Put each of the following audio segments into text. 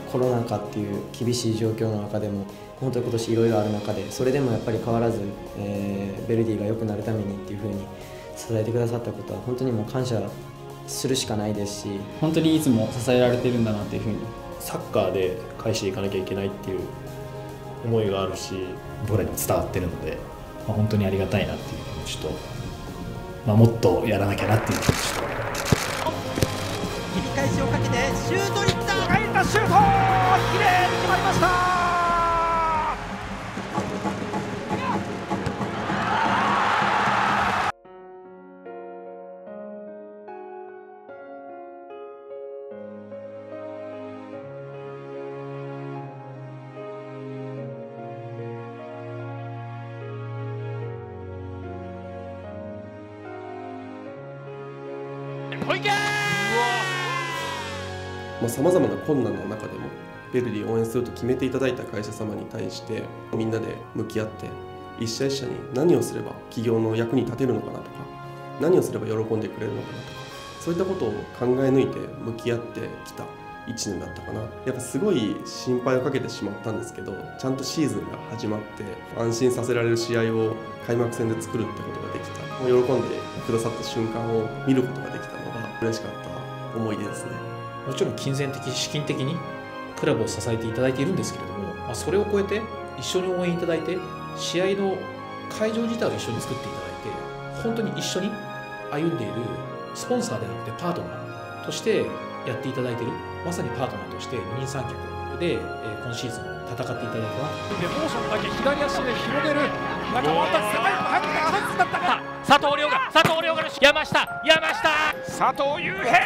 コロナ禍っていう厳しい状況の中でも本当に今年いろいろある中で、それでもやっぱり変わらず、ベルディが良くなるためにっていう風に支えてくださったことは本当にもう感謝するしかないですし、 本当にいつも支えられてるんだなっていう風に。 サッカーで返していかなきゃいけないっていう思いがあるし、僕らにも伝わってるので、本当にありがたいなっていう気持ちと、もっとやらなきゃなっていう気持ちと。 切り返しをかけてシュートに行った。 入ったシュート、綺麗に決まりました。 さまざまな困難の中でもベルディを応援すると決めていただいた会社様に対してみんなで向き合って、一社一社に何をすれば企業の役に立てるのかなとか、何をすれば喜んでくれるのかなとか、そういったことを考え抜いて向き合ってきた1年だったかな。やっぱすごい心配をかけてしまったんですけど、ちゃんとシーズンが始まって安心させられる試合を開幕戦で作るってことができた。喜んでくださった瞬間を見ることができたのが嬉しかった思い出ですね。 もちろん金銭的、資金的にクラブを支えていただいているんですけれども、それを超えて一緒に応援いただいて、試合の会場自体を一緒に作っていただいて、本当に一緒に歩んでいるスポンサーではなくてパートナーとしてやっていただいている、まさにパートナーとして二人三脚で今シーズン戦っていただいたな。 でモーションだけ左足で広げる。中ワンタッチ、世界の入ったチャンスだったか。 佐藤涼がの山下佐藤悠平。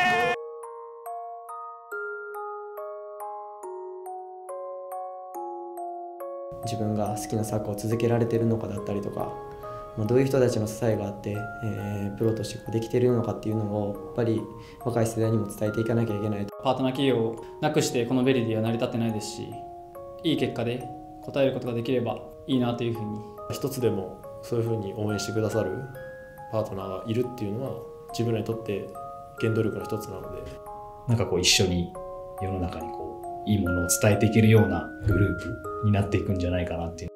自分が好きなサッカーを続けられているのかだったりとか、どういう人たちの支えがあって、プロとしてできているのかっていうのをやっぱり若い世代にも伝えていかなきゃいけない。 パートナー企業をなくしてこのベルディは成り立ってないですし、いい結果で応えることができればいいなというふうに。 一つでもそういうふうに応援してくださるパートナーがいるっていうのは自分らにとって原動力の一つなので、 なんかこう一緒に世の中にこういいものを伝えていけるようなグループになっていくんじゃないかなっていう。